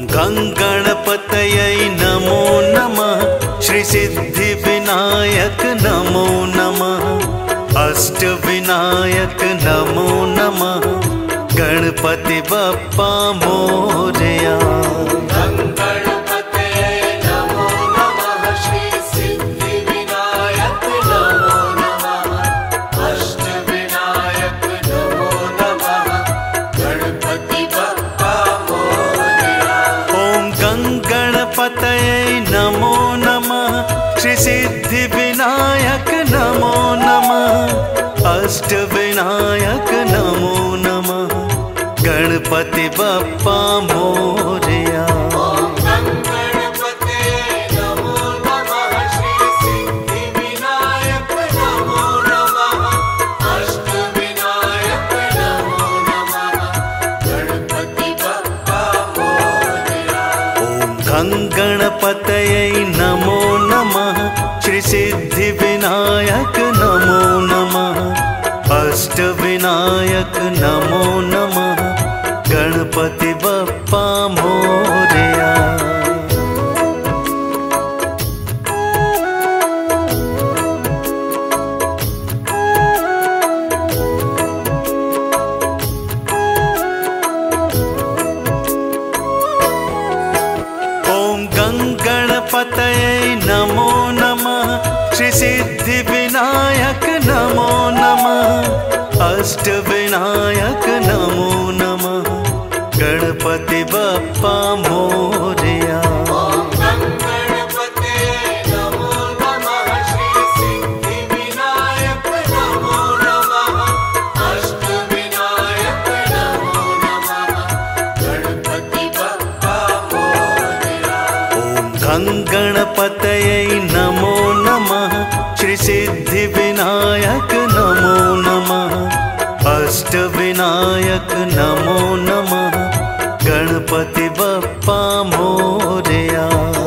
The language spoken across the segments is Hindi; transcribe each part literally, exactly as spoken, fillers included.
गंगणपतये नमो नमः। श्री सिद्धि विनायक नमो नमः। अष्ट विनायक नमो नमः। गणपति बप्पा मोरया। गणपतये नमो नमः। श्री सिद्धि विनायक नमो नमः। अष्ट विनायक नमो नमः। गणपति बप्पा मोरया। गणपतये नमो नमः। श्री सिद्धि विनायक नमो नमः। अष्ट विनायक नमो नमः। गणपति बप्पा मोरया। गणपतये नमो नमः। श्री सिद्धि विनायक नमो नमः। अष्ट विनायक नमो नमः। गणपति बप्पा मोरया। गणपतये नमो नमः। श्री सिद्धि विनायक नमो नमः। अष्ट विनायक नमो नमः। गणपति बप्पा मोरया।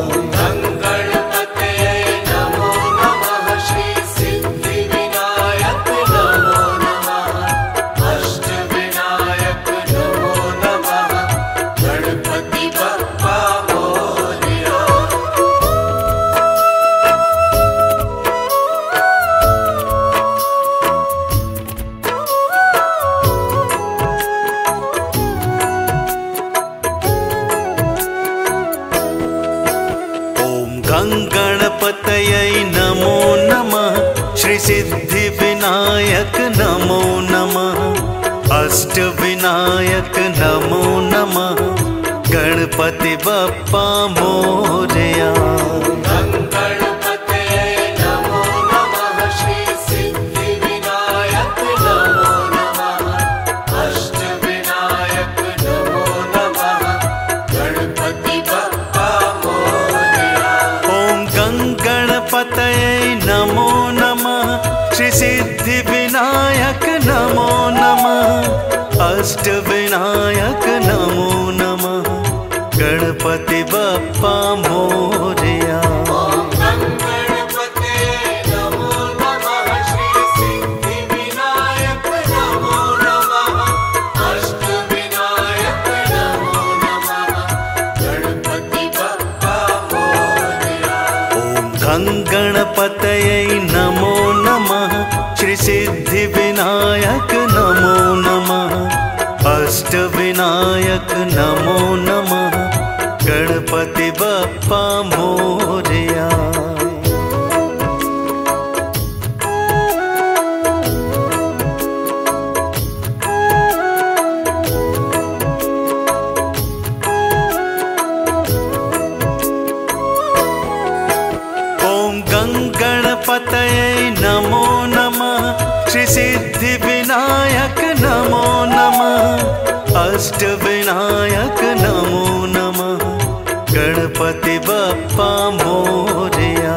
गणपतये नमो नमः। श्री सिद्धि विनायक नमो नमः। अष्ट विनायक नमो नमः। गणपति बप्पा मोरया। गणपतये नमो नमः। श्री सिद्धि विनायक नमो नमः। अष्ट विनायक नमो नमः। गणपति बप्पा मोरया। गणपतये नमो नमः। श्री सिद्धि विनायक नमो नमः। अष्ट विनायक नमो नमः। गणपति बप्पा मोरया। गणपतये नमो नमः। श्री सिद्धि विनायक नमो नमः। अष्ट विनायक नमो नमः। गणपति बप्पा मोरया।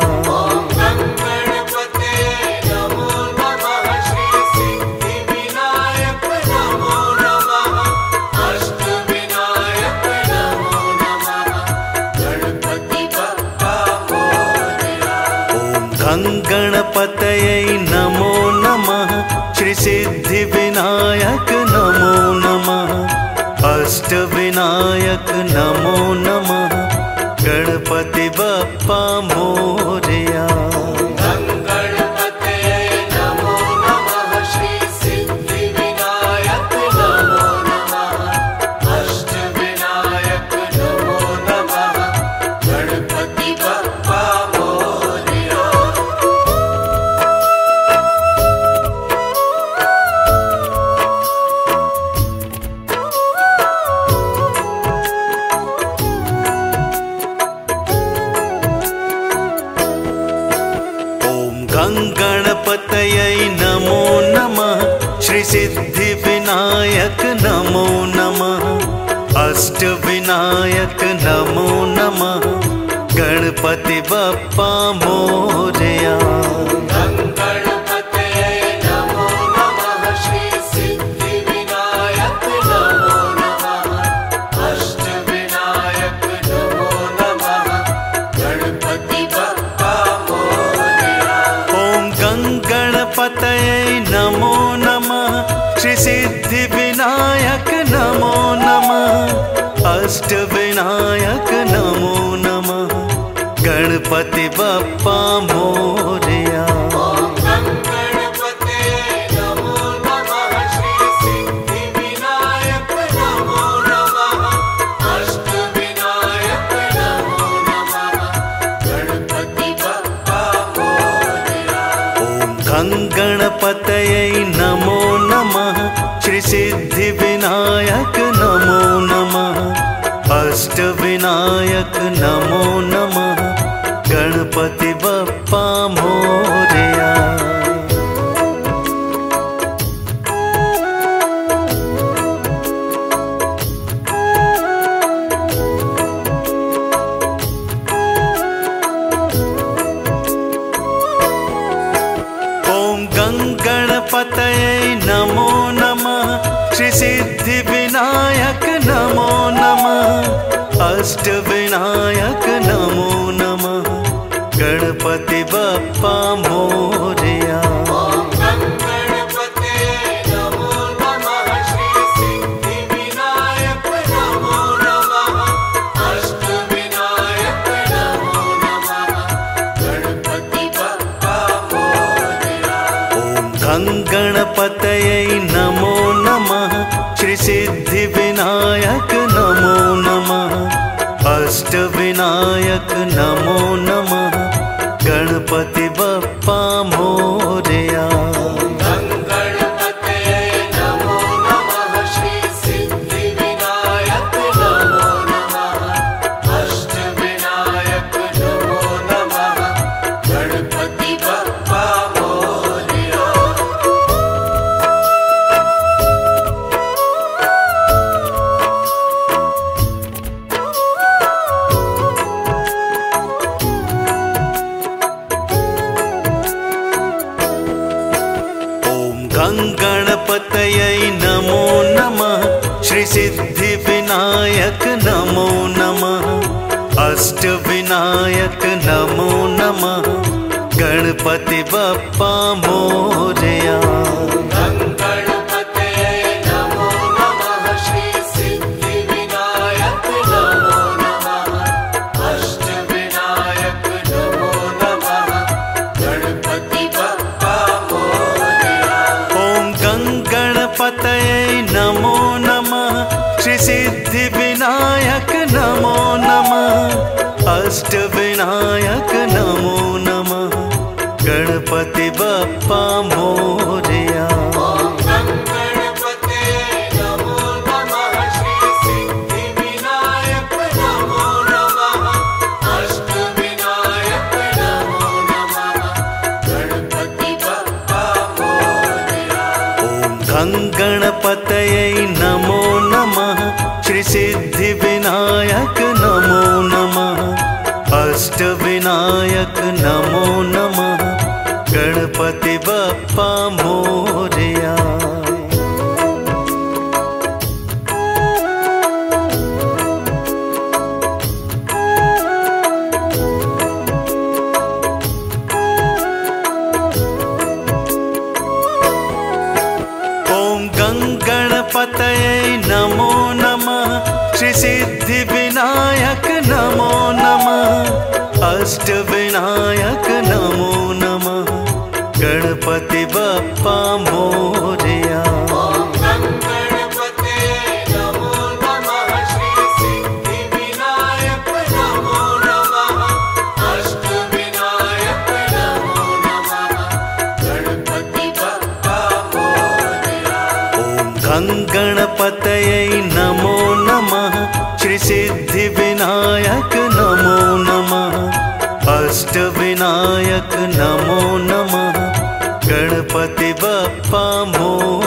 गणपतये नमो नमः। श्री सिद्धि विनायक नमो नमः। अष्ट विनायक नमो नमः। गणपति बप्पा मोरया। गणपतये नमो नमः, श्री सिद्धि विनायक नमो नमः, अष्ट विनायक नमो नमः, गणपति बप्पा मोरया। गणपतये नमो नमः, श्री सिद्धि विनायक नमो नमः, अष्ट विनायक नमो नमः, गणपति बप्पा मोरया। गणपतये नमो नमः, श्री सिद्धि विनायक नमो नमः, अष्ट विनायक नमो नमः, गणपति बप्पा मोरया। गणपतये नमो नमः, श्री सिद्धि विनायक नमो नमः, अष्ट विनायक नमो नमः, गणपति बप्पा मोरया। गणपतये नमो नमः, श्री सिद्धि विनायक नमो नमः, अष्ट विनायक नमो नमः, गणपति बप्पा मोरया। गणपतये नमो नमः, श्री सिद्धि विनायक नमो नमः, अष्ट विनायक नमो नमः, गणपति बप्पा मोरया। गणपतये नमो नमः, श्री सिद्धि विनायक नमो नमः, अष्ट विनायक नमो नमः, गणपति बप्पा मोरया। गणपतये नमो नमः, श्री सिद्धि विनायक नमो नमः, अष्ट विनायक नमो नमः, गणपति बप्पा मोरया। गणपतये नमो नमः, श्री सिद्धि विनायक विनायक नमो नमः, अष्टविनायक नमो नमः, गणपति बप्पा मोरया। ओम गं गणपते नमो नमः, श्री सिद्धि विनायक नमो नमः, अष्टविनायक नमो नमः, गणपति बप्पा मोरया। ओम गं गणपतये नमो नमः, श्री सिद्धि विनायक नमो नमः, अष्टविनायक नमो नमः, गणपति बप्पा मोरया।